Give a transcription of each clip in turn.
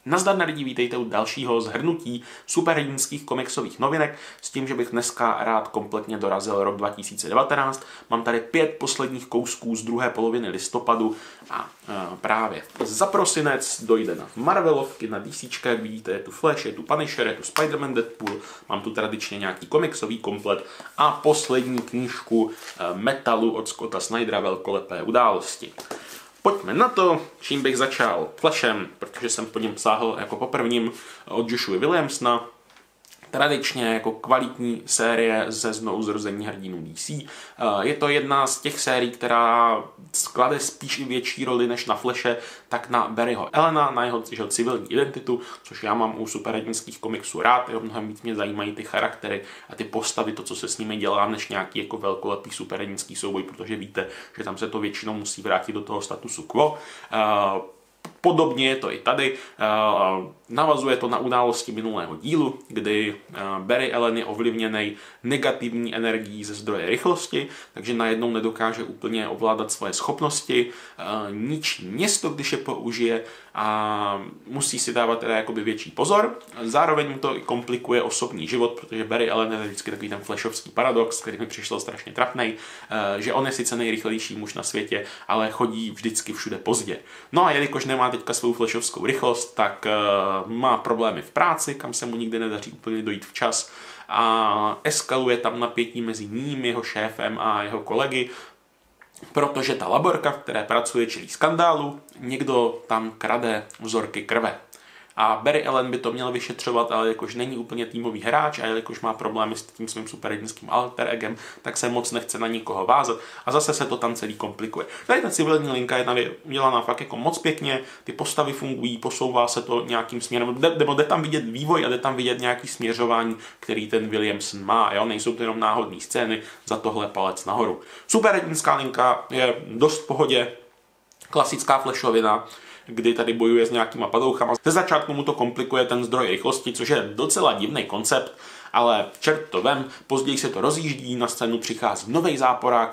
Nazdar nerdi, vítejte u dalšího zhrnutí superhrdinských komiksových novinek s tím, že bych dneska rád kompletně dorazil rok 2019. Mám tady 5 posledních kousků z druhé poloviny listopadu a právě za prosinec dojde na Marvelovky, na DC, jak vidíte, je tu Flash, je tu Punisher, je tu Spider-Man, Deadpool, mám tu tradičně nějaký komiksový komplet a poslední knížku Metalu od Scotta Snydera, Velkolepé události. Pojďme na to, čím bych začal Flashem, protože jsem po něm sáhl jako po prvním od Joshua Williamsona. Tradičně jako kvalitní série ze znovuzrození hrdinů DC. Je to jedna z těch sérií, která sklade spíš i větší roli než na Flashe, tak na Barryho Allena, na jeho civilní identitu, což já mám u superhrdinských komiksů rád. Mnohem víc mě zajímají ty charaktery a ty postavy, to, co se s nimi dělá, než nějaký jako velkolepý superhrdinský souboj, protože víte, že tam se to většinou musí vrátit do toho statusu quo. Podobně je to i tady. Navazuje to na události minulého dílu, kdy Barry Allen je ovlivněný negativní energií ze zdroje rychlosti, takže najednou nedokáže úplně ovládat svoje schopnosti, ničí město, když je použije a musí si dávat teda jakoby větší pozor. Zároveň mu to i komplikuje osobní život, protože Barry Allen je vždycky takový ten flashovský paradox, který mi přišel strašně trapnej, že on je sice nejrychlejší muž na světě, ale chodí vždycky všude pozdě. No a jelikož nemá teďka svou flashovskou rychlost, tak má problémy v práci, kam se mu nikdy nedaří úplně dojít včas a eskaluje tam napětí mezi ním, jeho šéfem a jeho kolegy, protože ta laborka, v které pracuje, čelí skandálu, někdo tam krade vzorky krve. A Barry Allen by to měl vyšetřovat, ale jakož není úplně týmový hráč a jelikož má problémy s tím svým superhrdinským alter egem, tak se moc nechce na nikoho vázat a zase se to tam celý komplikuje. Tady ta civilní linka je udělaná fakt jako moc pěkně, ty postavy fungují, posouvá se to nějakým směrem, nebo jde tam vidět vývoj a jde tam vidět nějaký směřování, který ten Williamson má, jo? Nejsou to jenom náhodné scény, za tohle palec nahoru. Superhrdinská linka je dost v pohodě, klasická flashovina, kdy tady bojuje s nějakýma padouchama. Ze začátku mu to komplikuje ten zdroj rychlosti, což je docela divný koncept, ale čert to vem, později se to rozjíždí, na scénu přichází nový záporák,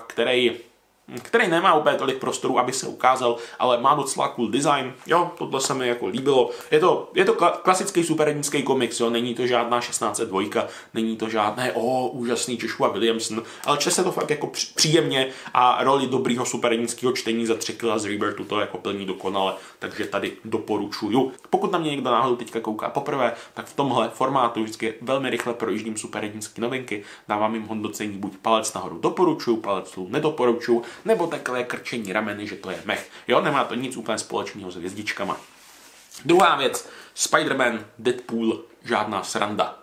který nemá úplně tolik prostoru, aby se ukázal, ale má docela cool design. Jo, tohle se mi jako líbilo. Je to klasický superhrdinský komiks, jo, není to žádná 1602, není to žádné úžasný Joshua Williamson, ale čte se to fakt jako příjemně a roli dobrýho superhrdinského čtení za 3 kila z Rebirthu to jako plní dokonale, takže tady doporučuju. Pokud na mě někdo náhodou teďka kouká poprvé, tak v tomhle formátu vždycky velmi rychle projíždím superhrdinské novinky, dávám jim hodnocení buď palec nahoru doporučuju, palec dolů nedoporučuju, nebo takové krčení rameny, že to je mech. Jo, nemá to nic úplně společného s hvězdičkama. Druhá věc, Spider-Man, Deadpool, žádná sranda.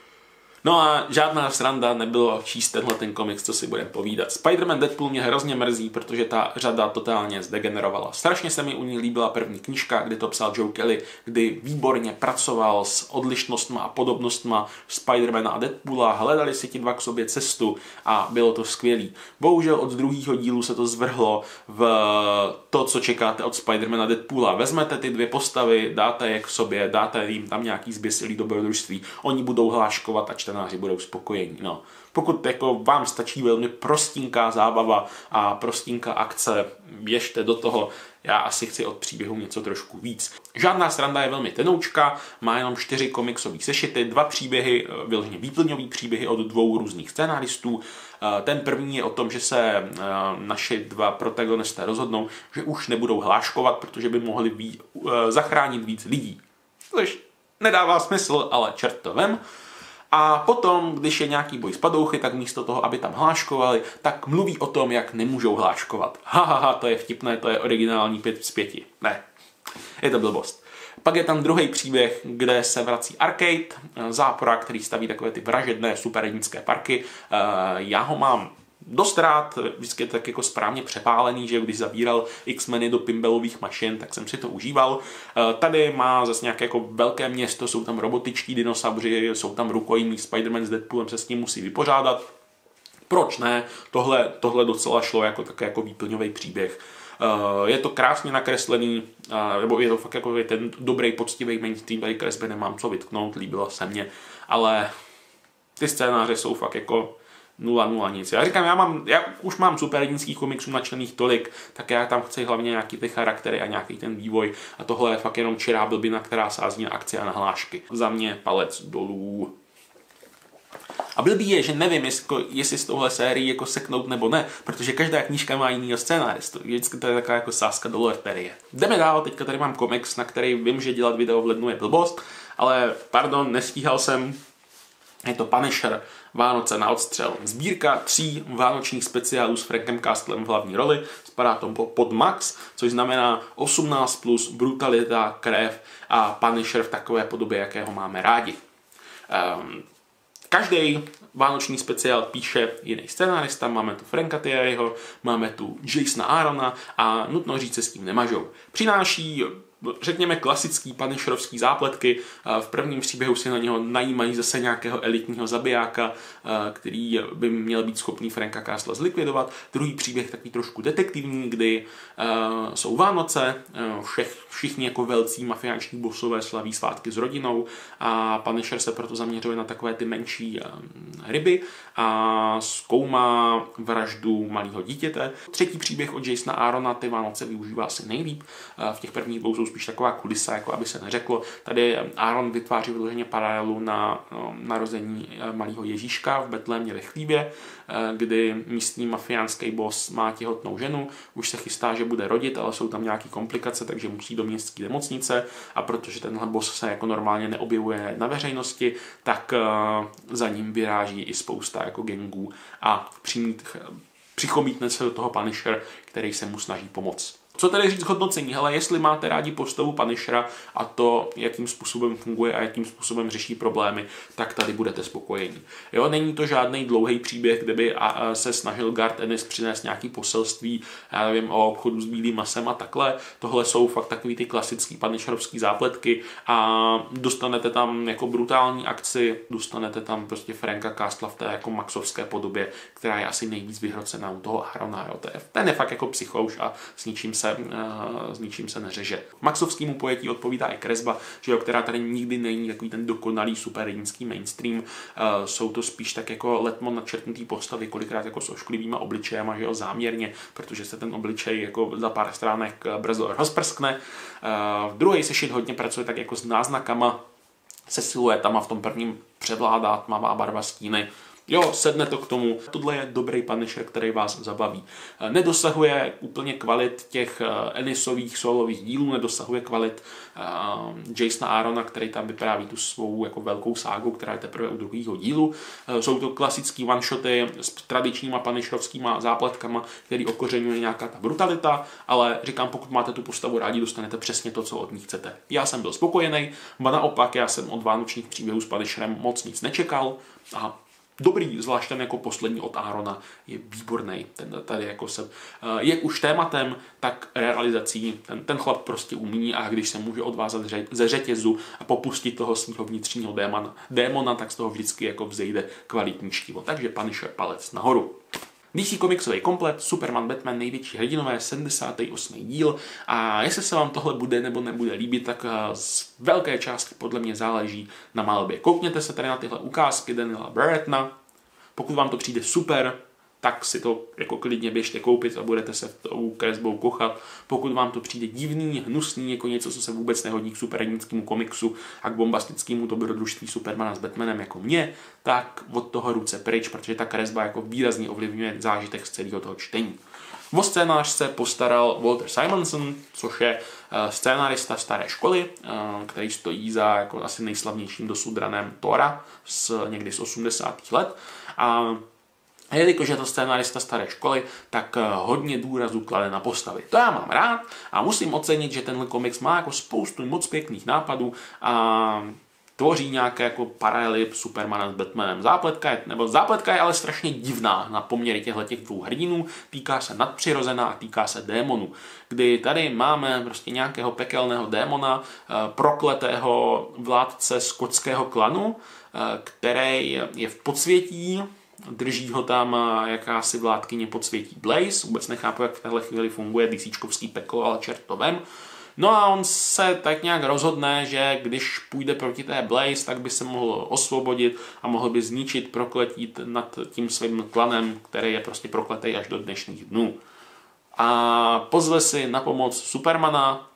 No a žádná sranda nebylo číst tenhle ten komiks, co si budeme povídat. Spider-Man Deadpool mě hrozně mrzí, protože ta řada totálně zdegenerovala. Strašně se mi u ní líbila první knížka, kdy to psal Joe Kelly, kdy výborně pracoval s odlišnostma a podobnostma Spider-Mana a Deadpoola, hledali si ti dva k sobě cestu a bylo to skvělý. Bohužel od druhého dílu se to zvrhlo v to, co čekáte od Spider-Mana a Deadpoola. Vezmete ty dvě postavy, dáte je k sobě, dáte jim tam nějaký zběsilý dobrodružství, oni budou hláškovat a čtenáři budou spokojení. No. Pokud jako vám stačí velmi prostinká zábava a prostinká akce, běžte do toho, já asi chci od příběhu něco trošku víc. Žádná sranda je velmi tenoučka, má jenom 4 komiksové sešity, 2 příběhy, vyloženě výplňové příběhy od 2 různých scénáristů. Ten první je o tom, že se naši 2 protagonisté rozhodnou, že už nebudou hláškovat, protože by mohli zachránit víc lidí. Což nedává smysl, ale čert to vem. A potom, když je nějaký boj s padouchy, tak místo toho, aby tam hláškovali, tak mluví o tom, jak nemůžou hláškovat. To je vtipné, to je originální 5 z 5. Ne, je to blbost. Pak je tam druhý příběh, kde se vrací Arcade, záporák, který staví takové ty vražedné superhrdinské parky. Já ho mám dost rád, vždycky je tak jako správně přepálený, že když zabíral X-meny do pinballových mašin, tak jsem si to užíval. Tady má zase nějaké jako velké město, jsou tam robotičtí dinosauři, jsou tam rukojmí, Spider-Man s Deadpoolem se s tím musí vypořádat. Proč ne? Tohle docela šlo jako také jako výplňový příběh. Je to krásně nakreslený, nebo je to fakt jako ten dobrý, poctivý mainstreamový kresby, nemám co vytknout, líbilo se mně, ale ty scénáře jsou fakt jako 0 nic. Já říkám, já už mám superhrdinských komiksů načtených tolik, tak já tam chci hlavně nějaký ty charaktery a nějaký ten vývoj a tohle je fakt jenom čirá blbina, která sází na akce a na hlášky. Za mě palec dolů. A blbý je, že nevím, jestli z tohle sérii jako seknout nebo ne, protože každá knížka má jinýho scénáristu. Vždycky to je taková jako sázka do loterie. Jdeme dál, teďka tady mám komiks, na který vím, že dělat video v lednu je blbost, ale pardon, nestíhal jsem. Je to Punisher, Vánoce na odstřel. Sbírka 3 vánočních speciálů s Frankem Castlem v hlavní roli. Spadá to pod Max, což znamená 18+, brutalita, krev a Punisher v takové podobě, jakého máme rádi. Každý vánoční speciál píše jiný scenárista, máme tu Franka Thierryho, máme tu Jasona Aarona a nutno říct se s tím nemažou. Přináší, řekněme, klasický punisherovský zápletky. V prvním příběhu si na něho najímají zase nějakého elitního zabijáka, který by měl být schopný Franka Castle zlikvidovat. Druhý příběh takový trošku detektivní, kdy jsou Vánoce, všichni jako velcí mafiánští bossové slaví svátky s rodinou a Punisher se proto zaměřuje na takové ty menší ryby a zkoumá vraždu malého dítěte. Třetí příběh od Jasona Aarona ty Vánoce využívá asi nejlíp. V těch prvních dvou jsou spíš taková kulisa, jako aby se neřeklo. Tady Aaron vytváří vyloženě paralelu na narození malého Ježíška v Betlémě ve chlívě, kdy místní mafiánský boss má těhotnou ženu, už se chystá, že bude rodit, ale jsou tam nějaké komplikace, takže musí do městské nemocnice a protože tenhle boss se jako normálně neobjevuje na veřejnosti, tak za ním vyráží i spousta jako gangů a přichomítne se do toho Punisher, který se mu snaží pomoct. Co tedy říct hodnocení? Hele, jestli máte rádi postavu Punishera a to, jakým způsobem funguje a jakým způsobem řeší problémy, tak tady budete spokojení. Jo, není to žádný dlouhý příběh, kde by se snažil Garth Ennis přinést nějaký poselství, já nevím, o obchodu s bílým masem a takhle. Tohle jsou fakt takový ty klasický punisherovský zápletky a dostanete tam jako brutální akci, dostanete tam prostě Franka Castla v té jako maxovské podobě, která je asi nejvíc vyhrocená u toho Aarona. Ten je fakt jako psychouš a s ničím se neřeže. Maxovskému pojetí odpovídá i kresba, že jo, která tady nikdy není takový ten dokonalý superhrdinský mainstream. Jsou to spíš tak jako letmo načrtnutý postavy, kolikrát jako s ošklivýma obličejema, že jo, záměrně, protože se ten obličej jako za pár stránek brzo rozprskne. V druhé sešit hodně pracuje tak jako s náznakama, se siluetama, v tom prvním převládá tmavá barva stíny. Jo, sedne to k tomu. Tohle je dobrý Punisher, který vás zabaví. Nedosahuje úplně kvalit těch Ennisových solových dílů, nedosahuje kvalit Jasona Aarona, který tam vypráví tu svou jako velkou ságu, která je teprve u druhého dílu. Jsou to klasický one-shoty s tradičníma punisherovskýma zápletkama, který okořeňuje nějaká ta brutalita, ale říkám, pokud máte tu postavu rádi, dostanete přesně to, co od ní chcete. Já jsem byl spokojený, a naopak já jsem od vánočních příběhů s Punisherem moc nic nečekal a dobrý, zvlášť ten jako poslední od Aarona je výborný. Ten tady jako se, jak už tématem, tak realizací. Ten chlap prostě umí a když se může odvázat ze řetězu a popustit toho svého vnitřního démona, tak z toho vždycky jako vzejde kvalitní štivo. Takže Punisher palec nahoru. DC komiksový komplet, Superman, Batman, největší hrdinové, 78. díl a jestli se vám tohle bude nebo nebude líbit, tak z velké části podle mě záleží na malbě. Koukněte se tady na tyhle ukázky Daniela Barrettona, pokud vám to přijde super, tak si to jako klidně běžte koupit a budete se tou kresbou kochat. Pokud vám to přijde divný, hnusný, jako něco, co se vůbec nehodí k superhrdinskému komiksu a k bombastickému dobrodružství Supermana s Batmanem jako mě, tak od toho ruce pryč, protože ta kresba jako výrazně ovlivňuje zážitek z celého toho čtení. O scénář se postaral Walter Simonson, což je scénárista staré školy, který stojí za jako asi nejslavnějším dosud ranem Thora někdy z 80. let. A jelikož je to scénárista staré školy, tak hodně důrazu klade na postavy. To já mám rád a musím ocenit, že tenhle komiks má jako spoustu moc pěkných nápadů a tvoří nějaké jako paralely Supermana s Batmanem. Zápletka je ale strašně divná na poměry těchto dvou hrdinů. Týká se nadpřirozená a týká se démonů. Kdy tady máme prostě nějakého pekelného démona, prokletého vládce skotského klanu, který je v podsvětí. Drží ho tam jakási vládkyně podsvětí Blaze. Vůbec nechápu, jak v téhle chvíli funguje DCčkovský peklo, ale čert to vem. No a on se tak nějak rozhodne, že když půjde proti té Blaze, tak by se mohl osvobodit a mohl by zničit prokletí nad tím svým klanem, který je prostě prokletý až do dnešních dnů. A pozve si na pomoc Supermana,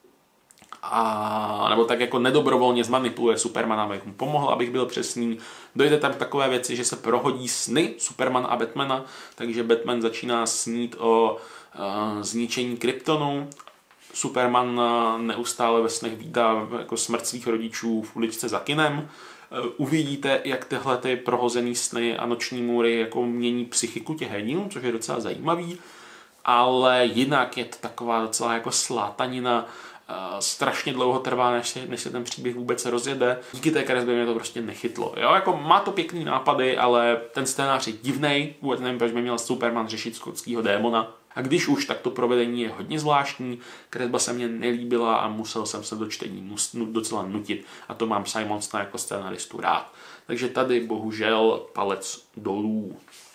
nebo tak jako nedobrovolně zmanipuluje Supermana, abych mu pomohl, abych byl přesný. Dojde tam k takové věci, že se prohodí sny Supermana a Batmana, takže Batman začíná snít o zničení Kryptonu. Superman neustále ve snech vídá jako smrt svých rodičů v uličce za kinem. Uvidíte, jak tyhle ty prohozený sny a noční můry jako mění psychiku těch hrdinů, což je docela zajímavý, ale jinak je to taková docela jako slátanina. Strašně dlouho trvá, než se ten příběh vůbec rozjede. Díky té kresbě mě to prostě nechytlo. Jo, jako má to pěkný nápady, ale ten scénář je divnej. Vůbec nevím, proč by měl Superman řešit skotského démona. A když už, tak to provedení je hodně zvláštní. Kresba se mně nelíbila a musel jsem se do čtení docela nutit. A to mám Simonsona jako scénaristu rád. Takže tady bohužel palec dolů.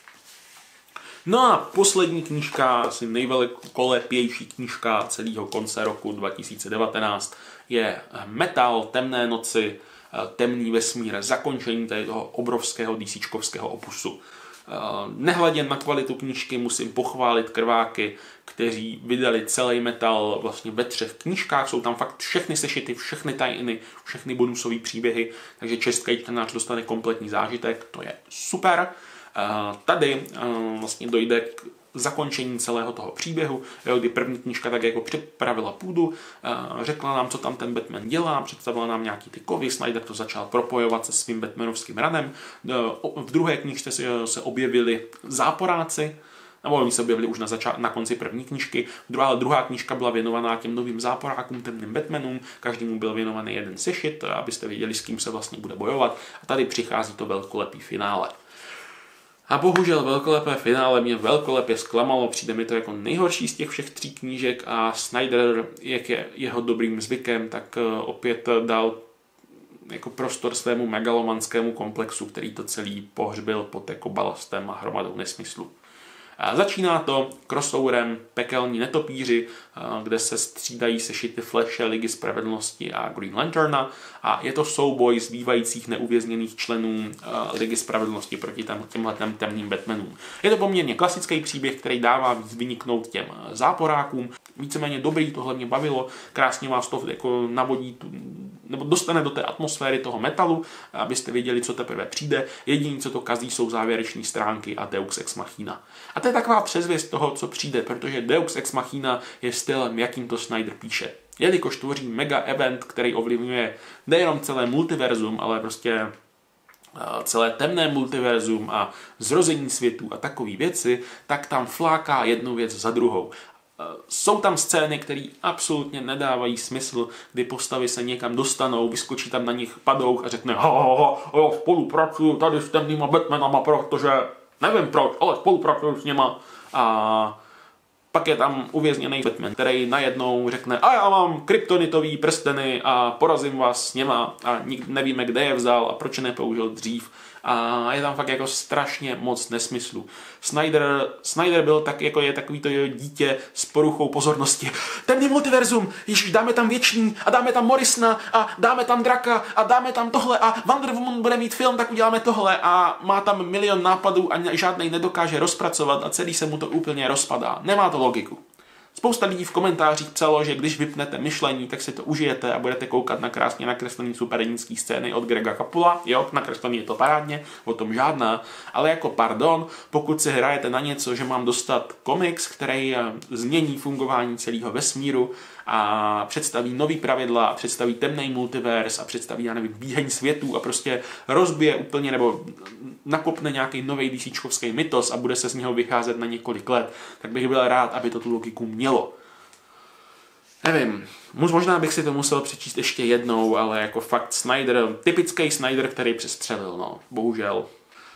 No a poslední knížka, asi nejvelkolepější knížka celého konce roku 2019 je Metal, Temné noci, Temný vesmír, zakončení toho obrovského DCčkovského opusu. Nehledě na kvalitu knížky musím pochválit krváky, kteří vydali celý Metal vlastně ve 3 knížkách. Jsou tam fakt všechny sešity, všechny tie-iny, všechny bonusové příběhy, takže český čtenář dostane kompletní zážitek, to je super. Tady vlastně dojde k zakončení celého toho příběhu, kdy první knížka tak jako připravila půdu, řekla nám, co tam ten Batman dělá, představila nám nějaký ty kovy, Snyder to začal propojovat se svým batmanovským ranem. V druhé knížce se objevili záporáci, nebo oni se objevili už na konci první knížky. Druhá knížka byla věnovaná těm novým záporákům, temným Batmanům, každému byl věnovaný jeden sešit, abyste věděli, s kým se vlastně bude bojovat. A tady přichází to velkolepý finále. A bohužel velkolepé finále mě velkolepě zklamalo, přijde mi to jako nejhorší z těch všech 3 knížek a Snyder, jak je jeho dobrým zvykem, tak opět dal jako prostor svému megalomanskému komplexu, který to celý pohřbil pod jako balastem a hromadou nesmyslu. A začíná to crossoverem Pekelní netopíři, kde se střídají sešity Flashe, Ligy spravedlnosti a Green Lanterna a je to souboj zbývajících neuvězněných členů Ligy spravedlnosti proti těmhletem temným Batmanům. Je to poměrně klasický příběh, který dává vyniknout těm záporákům. Víceméně dobrý, tohle mě bavilo, krásně vás to jako navodí, nebo dostane do té atmosféry toho metalu, abyste věděli, co teprve přijde. Jediný, co to kazí, jsou závěreční stránky a Deus Ex Machina. A to je taková předzvěst toho, co přijde, protože Deus Ex Machina je stylem, jakým to Snyder píše. Jelikož tvoří mega event, který ovlivňuje nejenom celé multiverzum, ale prostě celé temné multiverzum a zrození světů a takové věci, tak tam fláká jednu věc za druhou. Jsou tam scény, které absolutně nedávají smysl, kdy postavy se někam dostanou, vyskočí tam na nich padouch a řekne spolupracuju tady s temnýma Batmanama, protože nevím proč, ale spolupracuju s něma. A pak je tam uvězněný Batman, který najednou řekne a já mám kryptonitový prsteny a porazím vás s něma a nevíme, kde je vzal a proč je nepoužil dřív. A je tam fakt jako strašně moc nesmyslu. Snyder byl tak, jako je takový to dítě s poruchou pozornosti. Temný multiverzum, ježiš, dáme tam Věčný a dáme tam Morrisona a dáme tam Draka a dáme tam tohle a Wonder Woman bude mít film, tak uděláme tohle a má tam milion nápadů a žádnej nedokáže rozpracovat a celý se mu to úplně rozpadá. Nemá to logiku. Spousta lidí v komentářích psalo, že když vypnete myšlení, tak si to užijete a budete koukat na krásně nakreslený superhrdinský scény od Grega Capula. Jo, nakreslený je to parádně, o tom žádná. Ale jako pardon, pokud si hrajete na něco, že mám dostat komiks, který změní fungování celého vesmíru a představí nový pravidla, a představí temný multivers a představí, já nevím, výheň světů a prostě rozbije úplně nebo nakopne nějaký nový DCčkovský mytos a bude se z něho vycházet na několik let, tak bych byl rád, aby to tu logiku mělo. Nevím, možná bych si to musel přečíst ještě jednou, ale jako fakt Snyder, typický Snyder, který přestřelil, no, bohužel.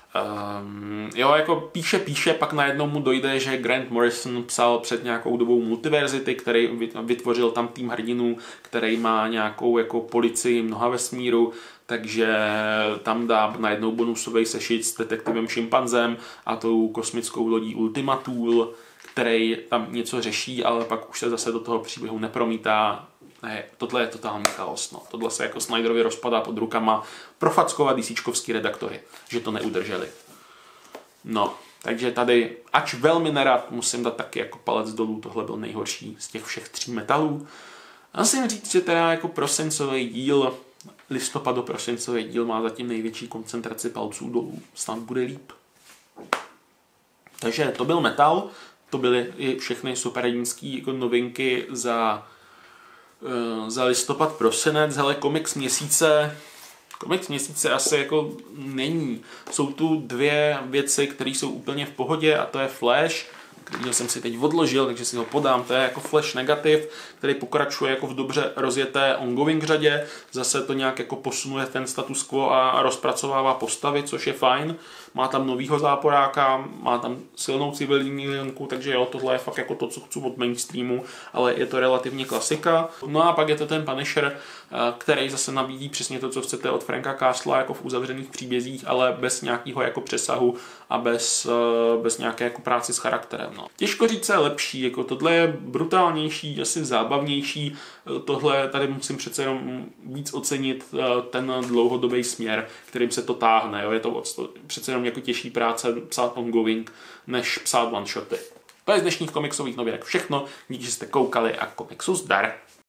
Jo, jako píše, pak najednou mu dojde, že Grant Morrison psal před nějakou dobou Multiversity, který vytvořil tam tým hrdinů, který má nějakou jako policii mnoha vesmíru, takže tam dá najednou bonusový sešit s detektivem Šimpanzem a tou kosmickou lodí Ultima Thule, který tam něco řeší, ale pak už se zase do toho příběhu nepromítá. Ne, tohle je totální chaos, no. Tohle se jako Snyderovi rozpadá pod rukama profackovat DCčkovský redaktory, že to neudrželi. No, takže tady, ač velmi nerad, musím dát taky jako palec dolů, tohle byl nejhorší z těch všech 3 metalů. A musím říct, že teda jako prosincový díl, listopado-prosincový díl má zatím největší koncentraci palců dolů. Snad bude líp. Takže to byl metal, to byly i všechny superhrdinský jako novinky za listopad, prosinec. Hele, komiks měsíce asi jako není. Jsou tu 2 věci, které jsou úplně v pohodě, a to je Flash, který jsem si teď odložil, takže si ho podám. To je jako Flash negativ, který pokračuje jako v dobře rozjeté ongoing řadě. Zase to nějak jako posunuje ten status quo a rozpracovává postavy, což je fajn. Má tam novýho záporáka, má tam silnou civilní linku, takže jo, tohle je fakt jako to, co chci od mainstreamu, ale je to relativně klasika. No a pak je to ten Punisher, který zase nabídí přesně to, co chcete od Franka Castle jako v uzavřených příbězích, ale bez nějakého jako přesahu a bez nějaké jako práci s charakterem. No. Těžko říct, co je lepší, jako tohle je brutálnější, asi zábavnější, tohle tady musím přece jenom víc ocenit ten dlouhodobý směr, kterým se to táhne. Jo? Je to přece jenom jako těžší práce psát ongoing, než psát one-shoty. To je z dnešních komiksových novinek všechno, díky, že jste koukali a komiksu zdar!